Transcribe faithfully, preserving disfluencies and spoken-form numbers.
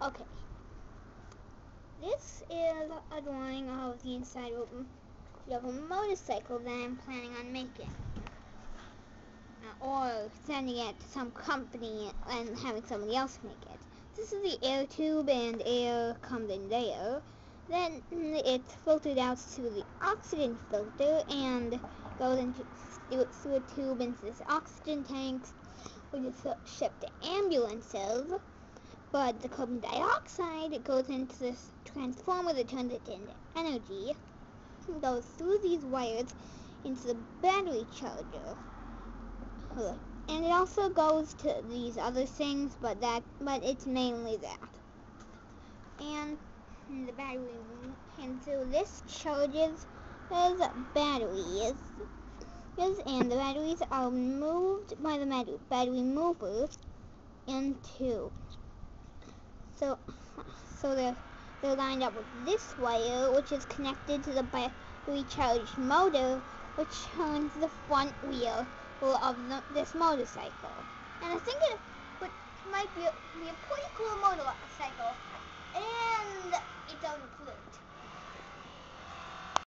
Okay. This is a drawing of the inside of a, of a motorcycle that I'm planning on making. Uh, or sending it to some company and having somebody else make it. This is the air tube, and air comes in there. Then it's filtered out to the oxygen filter and goes into through a tube into this oxygen tanks, which is shipped to ambulances. But the carbon dioxide goes into this transformer that turns it into energy. It goes through these wires into the battery charger. And it also goes to these other things, but that but it's mainly that. And the battery, and so this charges as batteries, and the batteries are moved by the battery movers into. So, so they're they're lined up with this wire, which is connected to the battery charged motor, which turns the front wheel of the, this motorcycle. And I think it would, might be a, be a pretty cool motorcycle, and it doesn't float.